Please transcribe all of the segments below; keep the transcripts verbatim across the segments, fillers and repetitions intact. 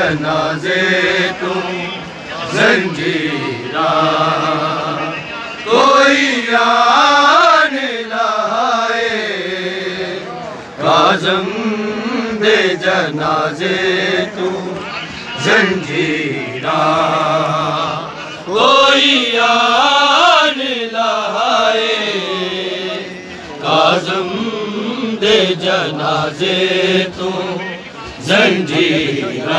जनाजे तू जंजीरा कोई आन लाए काज़म दे जनाजे तू जंजीरा कोई आन लाए काज़म दे जनाजे तू जंजीरा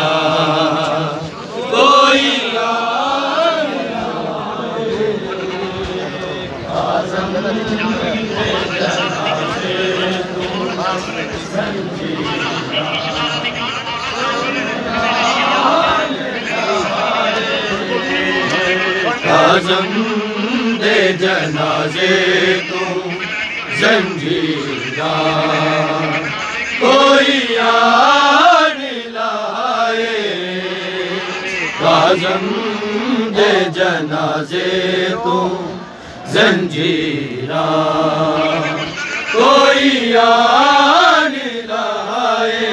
कोई आन लाए काज़म दे जनाजे तू जंजीरा काज़म दे जनाजे तू जंजीरा कोई आन लाए काज़म दे जनाजे तू जंजीरा कोई आन लाए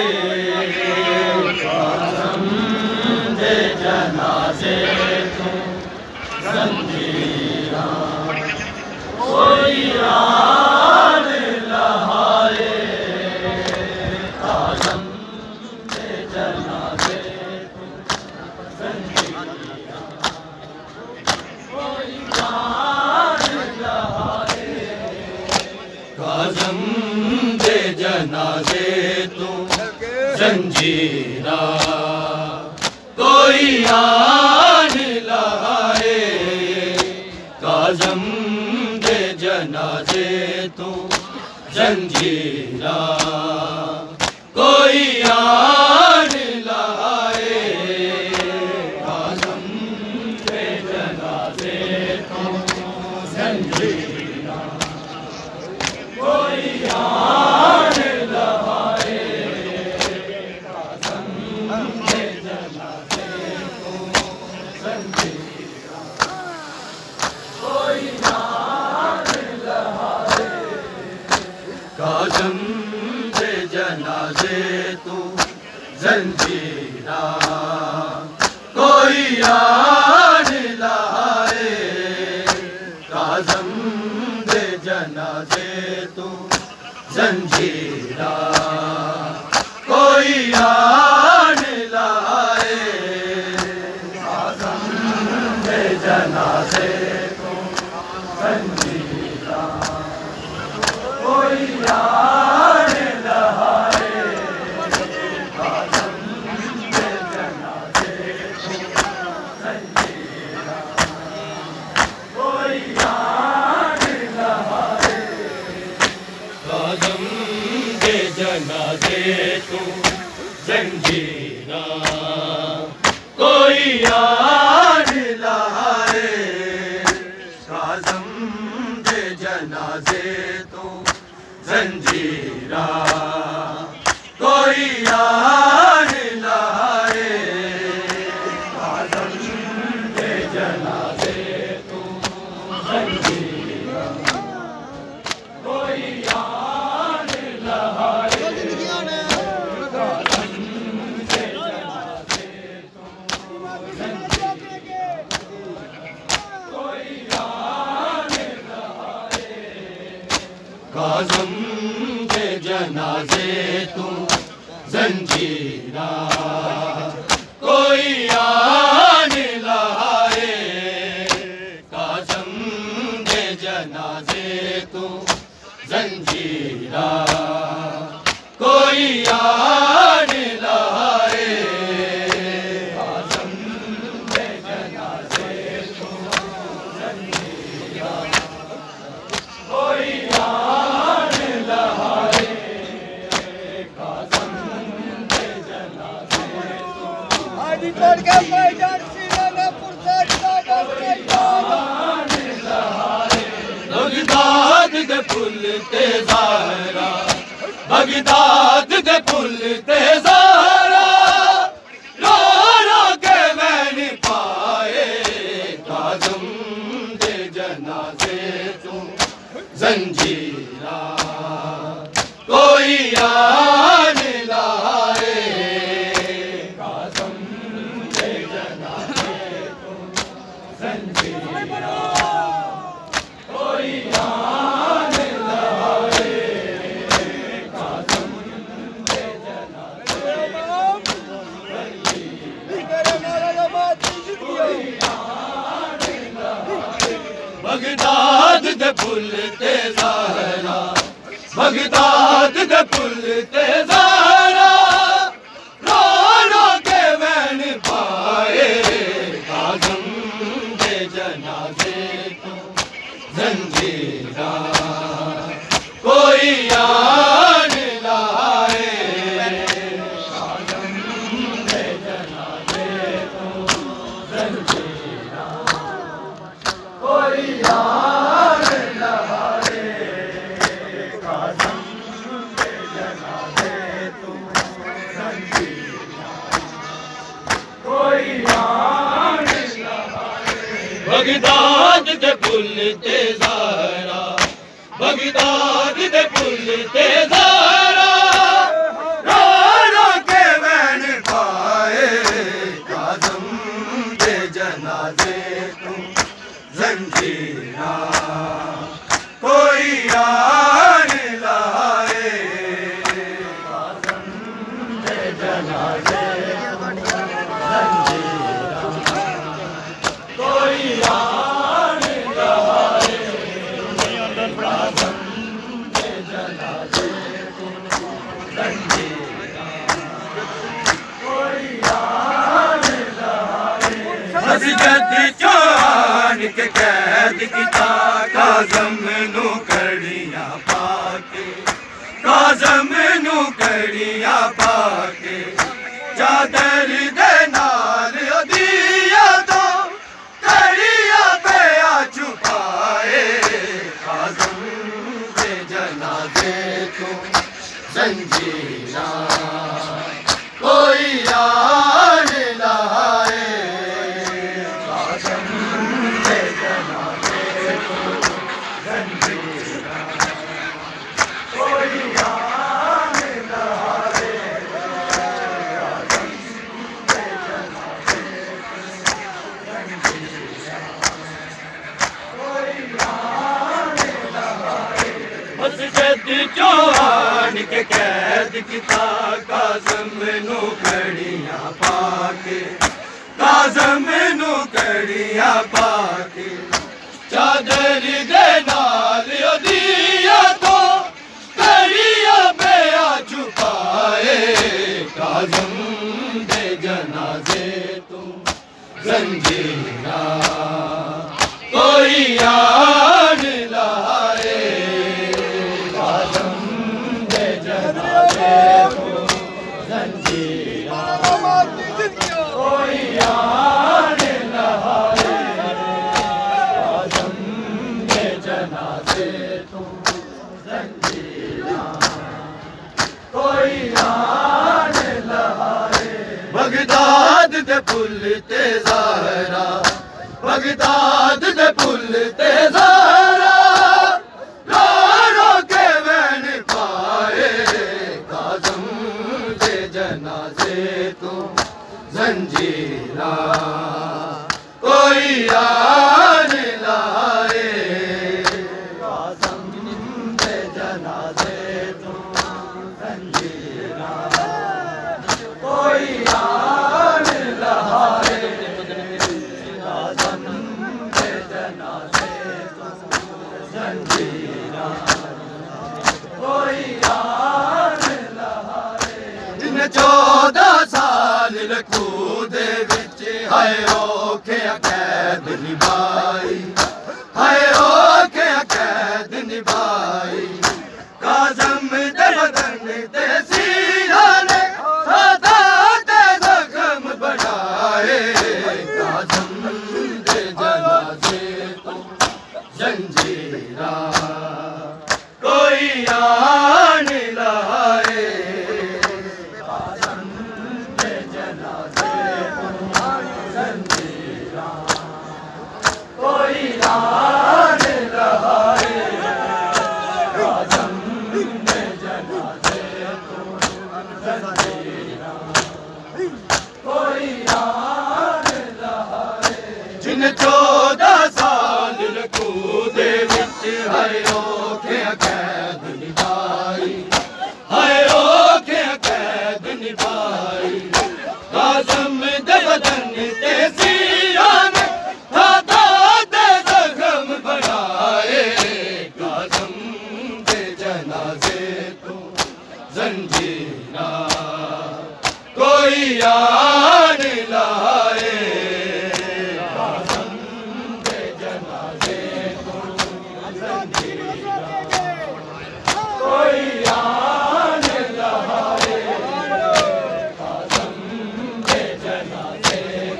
काज़म दे जनाजे तू जंजीरा कोई आन लाए काज़म दे जनाजे तू जंजीरा कोई आन लाए काज़म दे जनाजे तू जंजीरा कोई आन लाए काज़म दे जनाजे तू जंजीरा कोई आन लाए काज़म दे जनाजे तू जंजीरा कोई आन लाए काज़म दे जनाजे तू जंजीरा कोई आन लाए काज़म दे जनाजे तू जंजीरा कोई आन लाए काज़म दे जनाजे तू जंजीरा कोई आन लाए काज़म दे जनाजे तू जंजीरा कोई आन लाए काज़म दे जनाजे तू जंजीरा कोई आन लाए काज़म दे जनाजे तू जंजीरा कोई आन लाए काज़म दे जनाजे तू जंजीरा कोई आन लाए काज़म दे जनाजे तू जंजीरा कोई आन लाए काज़म दे जनाजे तू जंजीरा कोई आन लाए काज़म दे जनाजे तू जंजीरा कोई आन लाए काज़म दे जनाजे तू जंजीरा कोई आन लाए काज़म दे जनाजे तू जंजीरा कोई आन लाए काज़म दे जनाजे तू आदिपुर के मैदान श्रीनगर बगदाद के पुल ते ज़हरा बगदाद के पुल ते ज़हरा रो रो के मैंने पाए काज़म दे जनाजे तू जंजीरा कोई आन लाए काज़म बगदाद दे पुल ते ज़हरा, बगदाद दे पुल ते ज़हरा, रो रो के वैन पाए काज़म दे जनाज़े तो ज़ंजीरा कोई यार लाए, काज़म दे जनाज़े तो ज़ंजीरा कोई यार लाए, काज़म दे जनाज़े तो ज़ंजीरा कोई यार लाए। बगदाद दे पुल ते ज़हरा, बगदाद दे पुल ते ज़हरा, रो रो के वैन पाए काज़म दे जनाज़े तो ज़ंजीरा कोई यार लाए, काज़म दे जनाज़े तो ज़ंजीरा कोई यार लाए, काज़म दे जनाज़े तो ज़ंजीरा कोई यार लाए। असजद चौहान के कैद किता काज़म नू कड़ियां पाके, काज़म नू कड़ियां पाके, चादर दे नाल ओदिया तो कड़ियां पे आ छुपाए, काज़म दे जनाज़े तो ज़ंजीरा कोई यार लाए, काज़म दे जनाज़े तो ज़ंजीरा कोई यार लाए, काज़म दे जनाज़े तो ज़ंजीरा कोई यार लाए। असजद चौहान के कैद किता काज़म नू कड़ियां पाके, काज़म नू कड़ियां पाके, चादर दे नाल ओदिया तो कड़ियां पे आ छुपाए, काज़म दे जनाज़े तो ज़ंजीरा कोई यार लाए, काज़म दे जनाज़े तो ज़ंजीरा कोई यार लाए, काज़म दे जनाज़े तो ज़ंजीरा कोई यार लाए। बगदाद दे पुल ते ज़हरा, बगदाद दे पुल ते ज़हरा, रो रो के वैन पाए काज़म दे जनाज़े तो ज़ंजीरा कोई यार लाए, काज़म दे जनाज़े तो ज़ंजीरा कोई यार लाए, काज़म दे जनाज़े तो ज़ंजीरा कोई यार लाए। जिन चौदह साल रखू दे विच हाय औखे कैद निभाई, हाय औखे कैद निभाई, काज़म दे बदन ते सीना ने सदा ते ज़ख्म बढ़ाए, काज़म दे जनाज़े तो ज़ंजीरा कोई यार लाए, काज़म दे जनाज़े तो ज़ंजीरा कोई यार लाए, काज़म दे जनाज़े तो ज़ंजीरा कोई यार लाए। जिन चौदह साल रखू दे विच हाय औखे कैद निभाई, हाय औखे कैद निभाई, काज़म दे बदन ते सीना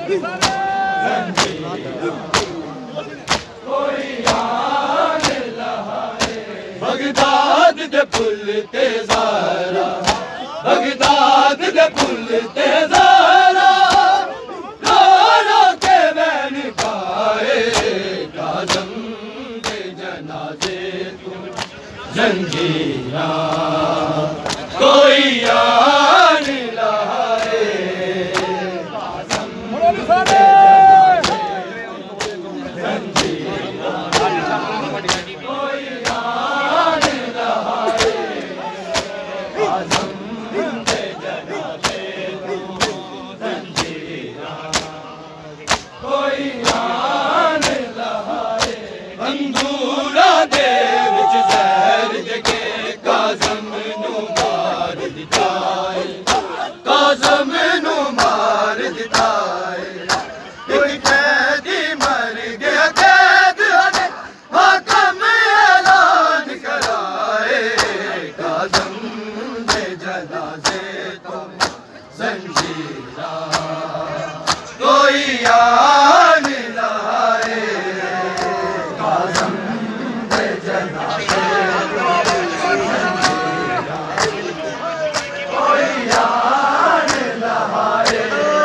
बगदाद दे पुल ते ज़ारा बगदाद दे पुल ते ज़ारा रो रो के बैन पाए काज़म दे जनाज़े तू जंजीरा कोई यार लाए अंदूरा दे विच ज़हर जगे काज़म नू मार दिताए काज़म नू मार दिताए एक कैदी मर गया कैद हने हाकम ऐलान कराए काज़म दे जनाज़े तो जंजीरा कोई यार लाए काज़म दे जनाज़े कोई यार लाए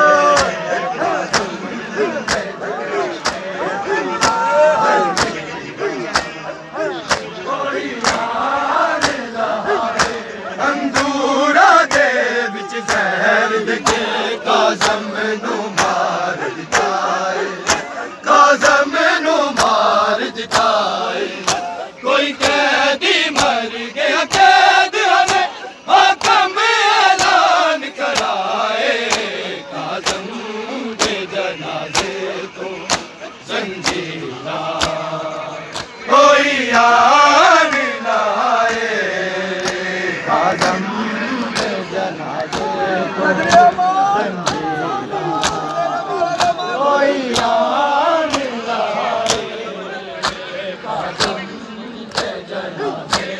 अंदूरा दे विच ज़हर दे काज़म नू मार दिताए काज़म नू मार दिताए कोई कैदी मर गया कैद हने हाकम ऐलान कराए काज़म दे जनाज़े तो जंजीरा कोई यार लाए काज़म दे जनाज़े तो कोई यार लाए काज़म दे जनाज़े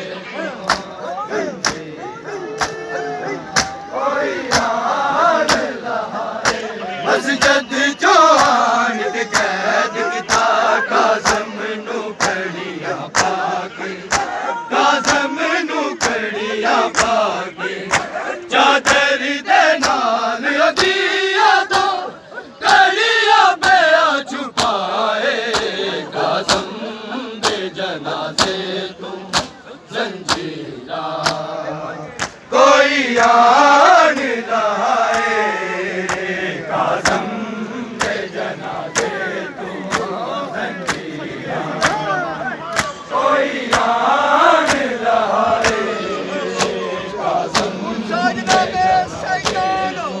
कोई यार लाए मस्जिद जो आन के कैद किता काज़म नू कड़िया पाके काज़म नू कड़िया पाके चादर दे नाल अदिया तो कड़िया बेआ छुपाए काज़म दे जनाज़े तू जंजीरा कोई यार लाए काज़म दे जनाज़े तू जंजीरा कोई यार लाए काज़म साजना में सैतानो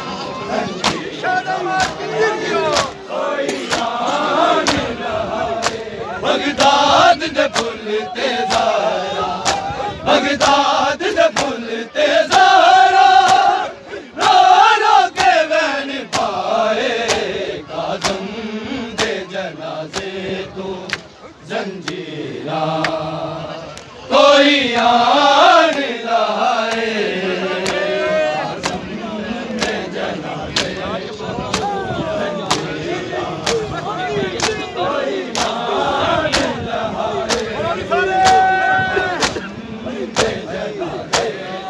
शर्म कीजियो बगदाद दे पुल ते ज़ारा बगदाद दे पुल ते ज़ारा रो रो के बैन पाए काज़म दे जनाज़े तू जंजीरा कोई यार लाए काज़म दे जनाज़े तू जंजीरा कोई यार लाए दे जनाज़े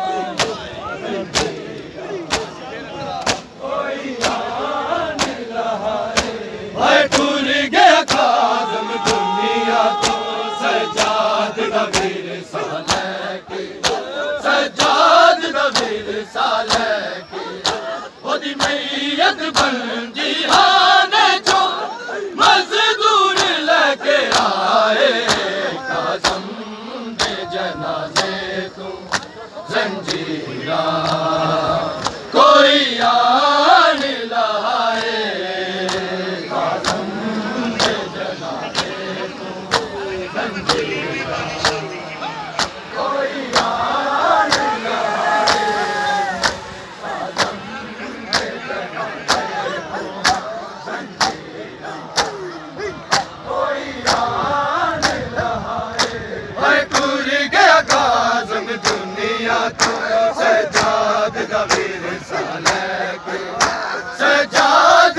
कोई यार लाए हाय टूर गया काज़म दुनिया तो सजाद दा विरसा लेके सजाद दा विरसा लेके ओदी मैयत बंदी हाने जो मजदूर लेके आए काज़म दे जनाज़े तू जंजीरा कोई यार लाए काज़म दे जनाज़े तू जंजीरा कोई यार लाए काज़म दे जनाज़े तू जंजीरा कोई यार लाए हाय टूर गया काज़म दुनिया तो सजाद दा विरसा लेके सजाद दा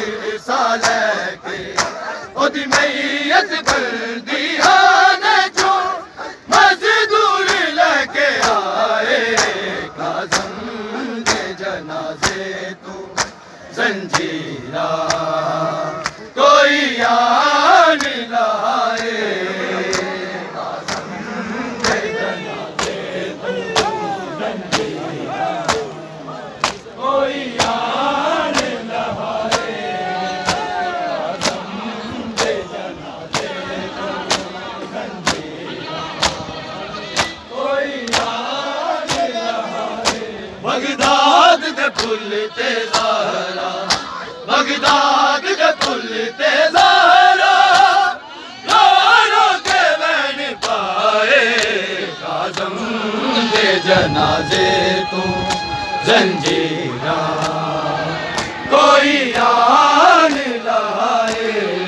विरसा लेके ओदी मैयत बल्दियाने जो मजदूर लेके आए काज़म दे जनाजे तू जंजीरा कोई यान लाए काज़म दे जनाजे तू जंजीरा कोई यान लाए काज़म दे जनाजे तू जंजीरा कोई यान लाए बगदाद दे फुल ते ज़हरा बगदाद के पुल ते ज़हरा यारों के बन पाए काज़म दे जनाजे तू जंजीरा कोई यान लाए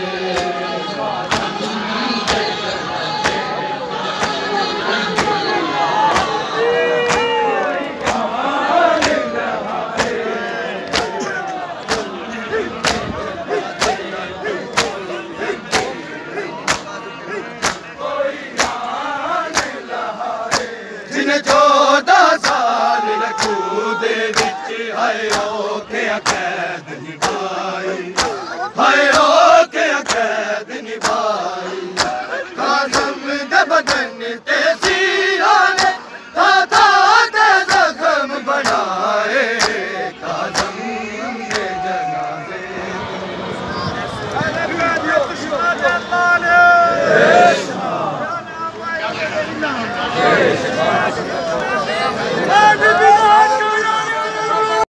चौदह साल रखू दे विच हाय ओके अकैद निभाई हाय ओके अकैद निभाई काज़म दे बदन ते सीरा ने था ते जख्म बनाए काज़म दे जनाजे